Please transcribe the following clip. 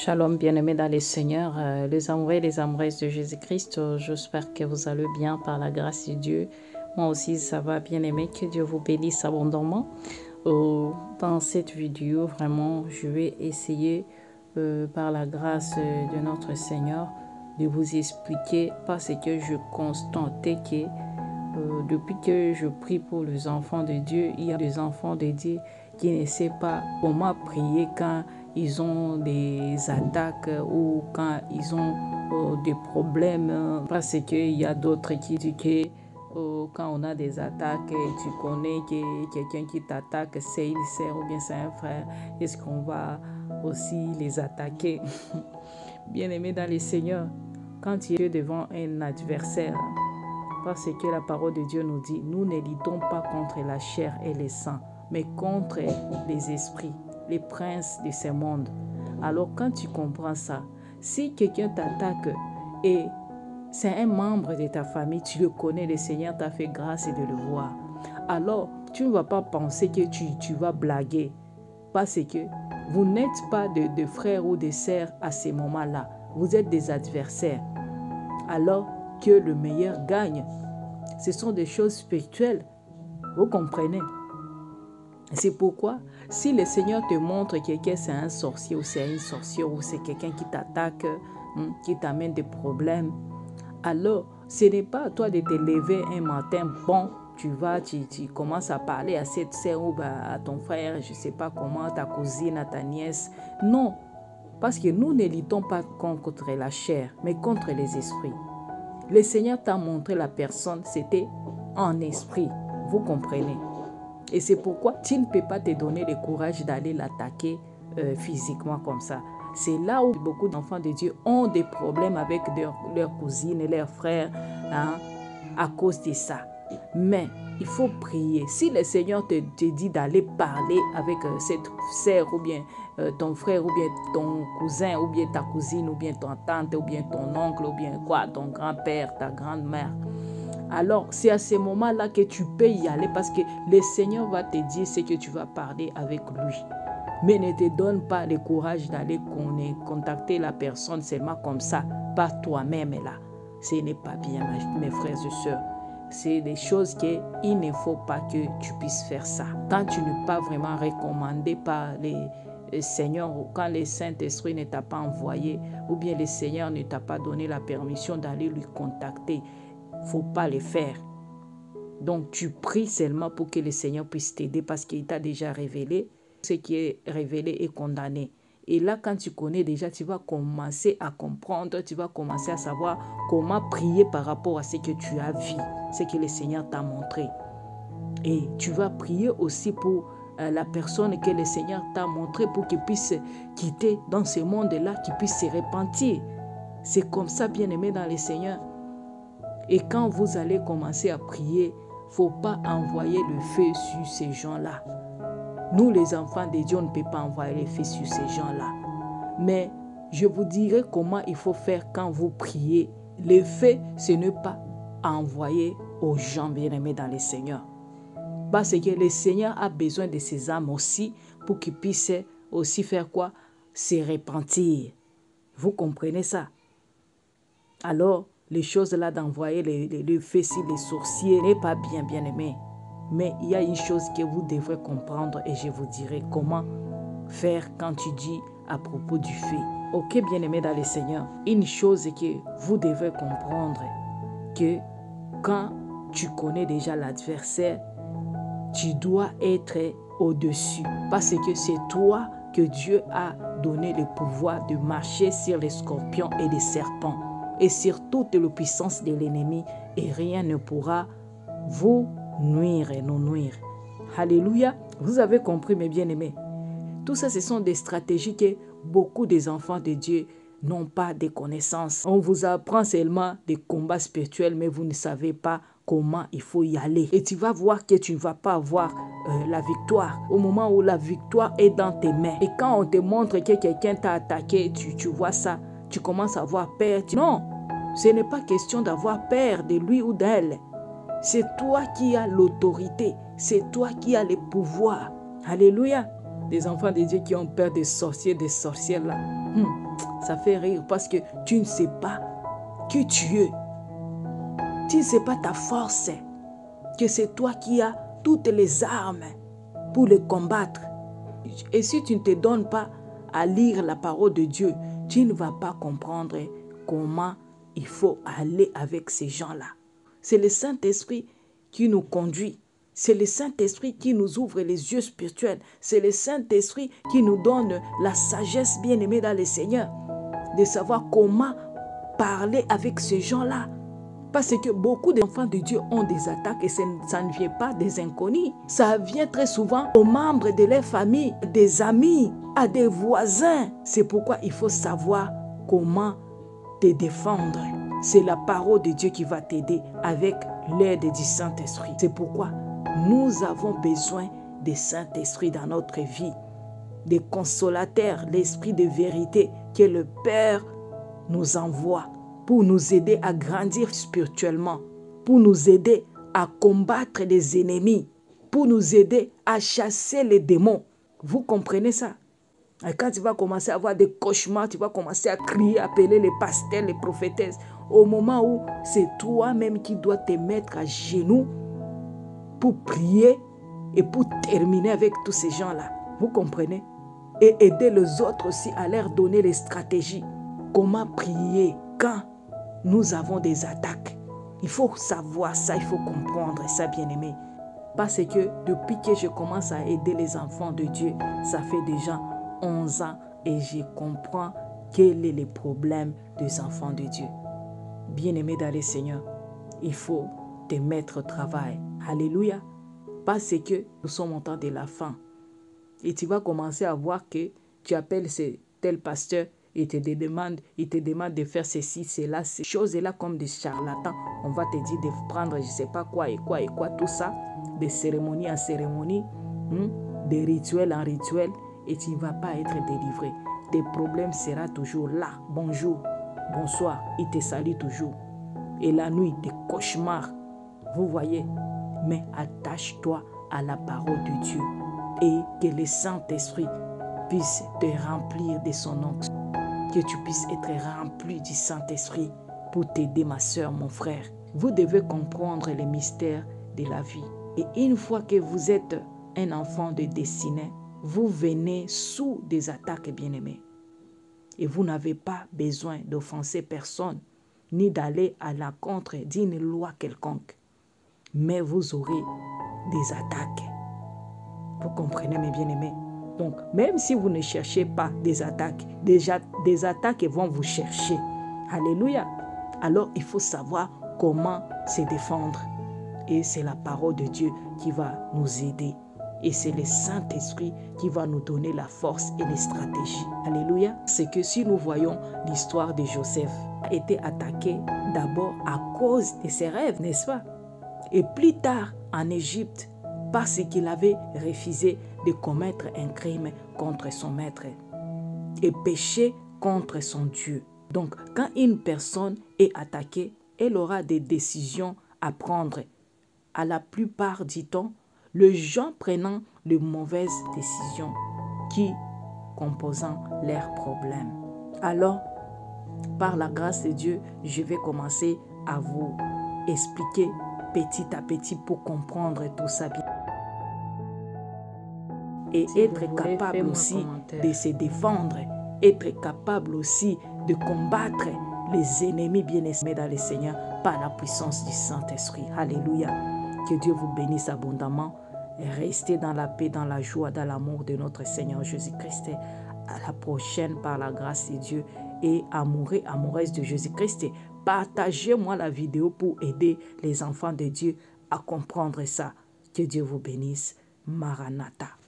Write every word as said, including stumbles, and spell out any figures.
Shalom, bien-aimés dans les Seigneurs, euh, les amoureux et les amoureuses de Jésus-Christ. Euh, J'espère que vous allez bien par la grâce de Dieu. Moi aussi, ça va, bien-aimé. Que Dieu vous bénisse abondamment. Euh, dans cette vidéo, vraiment, je vais essayer, euh, par la grâce de notre Seigneur, de vous expliquer parce que je constatais que euh, depuis que je prie pour les enfants de Dieu, il y a des enfants de Dieu qui ne savent pas comment prier quand ils ont des attaques ou quand ils ont euh, des problèmes, parce qu'il y a d'autres qui disent que euh, quand on a des attaques, tu connais que quelqu'un qui t'attaque, c'est une sœur ou bien c'est un frère, est-ce qu'on va aussi les attaquer? Bien-aimé dans les Seigneurs, quand tu es devant un adversaire, parce que la parole de Dieu nous dit, nous ne luttons pas contre la chair et le sang, mais contre les esprits, les princes de ce monde. Alors quand tu comprends ça, si quelqu'un t'attaque et c'est un membre de ta famille, tu le connais, le Seigneur t'a fait grâce de le voir, alors tu ne vas pas penser que tu, tu vas blaguer, parce que vous n'êtes pas de, de frères ou de sœurs à ce moment-là, vous êtes des adversaires. Alors que le meilleur gagne. Ce sont des choses spirituelles. Vous comprenez? C'est pourquoi, si le Seigneur te montre que quelqu'un c'est un sorcier ou c'est une sorcière ou c'est quelqu'un qui t'attaque, hein, qui t'amène des problèmes, alors ce n'est pas à toi de te lever un matin, bon, tu vas, tu, tu commences à parler à cette sœur ou à ton frère, je ne sais pas comment, ta cousine, à ta nièce. Non, parce que nous ne luttons pas contre la chair, mais contre les esprits. Le Seigneur t'a montré la personne, c'était en esprit. Vous comprenez? Et c'est pourquoi tu ne peux pas te donner le courage d'aller l'attaquer euh, physiquement comme ça. C'est là où beaucoup d'enfants de Dieu ont des problèmes avec leurs leur cousines et leurs frères, hein, à cause de ça. Mais il faut prier. Si le Seigneur te, te dit d'aller parler avec euh, cette sœur ou bien euh, ton frère ou bien ton cousin ou bien ta cousine ou bien ton tante ou bien ton oncle ou bien quoi, ton grand-père, ta grand-mère, alors c'est à ce moment-là que tu peux y aller parce que le Seigneur va te dire ce que tu vas parler avec lui. Mais ne te donne pas le courage d'aller contacter la personne seulement comme ça, par toi-même là. Ce n'est pas bien, mes frères et sœurs. C'est des choses qu'il ne faut pas que tu puisses faire ça. Quand tu n'es pas vraiment recommandé par les, les Seigneurs, ou quand le Saint-Esprit ne t'a pas envoyé, ou bien le Seigneur ne t'a pas donné la permission d'aller lui contacter, il ne faut pas le faire. Donc tu pries seulement pour que le Seigneur puisse t'aider parce qu'il t'a déjà révélé. Ce qui est révélé est condamné. Et là, quand tu connais déjà, tu vas commencer à comprendre, tu vas commencer à savoir comment prier par rapport à ce que tu as vu, ce que le Seigneur t'a montré. Et tu vas prier aussi pour euh, la personne que le Seigneur t'a montré pour qu'il puisse quitter dans ce monde-là, qu'il puisse se repentir. C'est comme ça, bien-aimé dans le Seigneur. Et quand vous allez commencer à prier, il ne faut pas envoyer le feu sur ces gens-là. Nous, les enfants de Dieu, on ne peut pas envoyer le feu sur ces gens-là. Mais je vous dirai comment il faut faire quand vous priez. Le feu, ce n'est pas envoyer aux gens bien-aimés dans le Seigneur. Parce que le Seigneur a besoin de ces âmes aussi pour qu'ils puissent aussi faire quoi? Se repentir. Vous comprenez ça? Alors, les choses là d'envoyer le, le, le feu sur les sorciers n'est pas bien, bien-aimé. Mais il y a une chose que vous devrez comprendre et je vous dirai comment faire quand tu dis à propos du feu. Ok, bien-aimé dans le Seigneur, une chose que vous devez comprendre, que quand tu connais déjà l'adversaire, tu dois être au-dessus. Parce que c'est toi que Dieu a donné le pouvoir de marcher sur les scorpions et les serpents et sur toute la puissance de l'ennemi et rien ne pourra vous nuire et nous nuire. Alléluia. Vous avez compris, mes bien-aimés. Tout ça, ce sont des stratégies que beaucoup des enfants de Dieu n'ont pas de connaissances. On vous apprend seulement des combats spirituels, mais vous ne savez pas comment il faut y aller. Et tu vas voir que tu ne vas pas avoir euh, la victoire au moment où la victoire est dans tes mains. Et quand on te montre que quelqu'un t'a attaqué, tu, tu vois ça, tu commences à avoir peur. Tu... Non, ce n'est pas question d'avoir peur de lui ou d'elle. C'est toi qui as l'autorité. C'est toi qui as le pouvoir. Alléluia. Des enfants de Dieu qui ont peur des sorciers, des sorcières là. Hmm. ça fait rire parce que tu ne sais pas qui tu es. Tu ne sais pas ta force, que c'est toi qui as toutes les armes pour les combattre. Et si tu ne te donnes pas à lire la parole de Dieu, tu ne vas pas comprendre comment il faut aller avec ces gens-là. C'est le Saint-Esprit qui nous conduit. C'est le Saint-Esprit qui nous ouvre les yeux spirituels. C'est le Saint-Esprit qui nous donne la sagesse bien-aimée dans le Seigneur, de savoir comment parler avec ces gens-là. Parce que beaucoup d'enfants de Dieu ont des attaques et ça ne vient pas des inconnus. Ça vient très souvent aux membres de leur famille, des amis, à des voisins. C'est pourquoi il faut savoir comment te défendre. C'est la parole de Dieu qui va t'aider avec l'aide du Saint-Esprit. C'est pourquoi nous avons besoin du Saint-Esprit dans notre vie, des consolateurs, l'Esprit de vérité que le Père nous envoie pour nous aider à grandir spirituellement, pour nous aider à combattre les ennemis, pour nous aider à chasser les démons. Vous comprenez ça? Et quand tu vas commencer à avoir des cauchemars, tu vas commencer à crier, appeler les pasteurs, les prophétesses, au moment où c'est toi-même qui dois te mettre à genoux pour prier et pour terminer avec tous ces gens-là. Vous comprenez? Et aider les autres aussi à leur donner les stratégies. Comment prier quand nous avons des attaques? Il faut savoir ça, il faut comprendre ça, bien-aimé. Parce que depuis que je commence à aider les enfants de Dieu, ça fait déjà onze ans et je comprends quel est le problème des enfants de Dieu. Bien-aimé dans le Seigneur, il faut te mettre au travail. Alléluia. Parce que nous sommes au temps de la fin. Et tu vas commencer à voir que tu appelles ce tel pasteur et te demande, il te demande de faire ceci, cela, ces choses-là comme des charlatans. On va te dire de prendre je ne sais pas quoi et quoi et quoi, tout ça, de cérémonie en cérémonie, hein, de rituel en rituel, et tu ne vas pas être délivré. Tes problèmes seront toujours là. Bonjour, bonsoir, il te salue toujours. Et la nuit, des cauchemars, vous voyez. Mais attache-toi à la parole de Dieu et que le Saint-Esprit puisse te remplir de son onction. Que tu puisses être rempli du Saint-Esprit pour t'aider, ma soeur, mon frère. Vous devez comprendre les mystères de la vie. Et une fois que vous êtes un enfant de destinée, vous venez sous des attaques bien-aimées. Et vous n'avez pas besoin d'offenser personne, ni d'aller à l'encontre d'une loi quelconque. Mais vous aurez des attaques. Vous comprenez, mes bien-aimés? Donc, même si vous ne cherchez pas des attaques, déjà des attaques vont vous chercher. Alléluia. Alors, il faut savoir comment se défendre. Et c'est la parole de Dieu qui va nous aider. Et c'est le Saint-Esprit qui va nous donner la force et les stratégies. Alléluia. C'est que si nous voyons l'histoire de Joseph, a été attaqué d'abord à cause de ses rêves, n'est-ce pas? Et plus tard, en Égypte, parce qu'il avait refusé de commettre un crime contre son maître et péché contre son Dieu. Donc, quand une personne est attaquée, elle aura des décisions à prendre. À la plupart du temps, les gens prenant de mauvaises décisions qui composant leurs problèmes. Alors, par la grâce de Dieu, je vais commencer à vous expliquer petit à petit pour comprendre tout ça bien. Et si être capable aussi de se défendre, être capable aussi de combattre les ennemis bien-aimés dans le Seigneur par la puissance du Saint-Esprit. Alléluia. Que Dieu vous bénisse abondamment. Et restez dans la paix, dans la joie, dans l'amour de notre Seigneur Jésus-Christ. À la prochaine par la grâce de Dieu et amoureux, amoureuse de Jésus-Christ. Partagez-moi la vidéo pour aider les enfants de Dieu à comprendre ça. Que Dieu vous bénisse. Maranatha.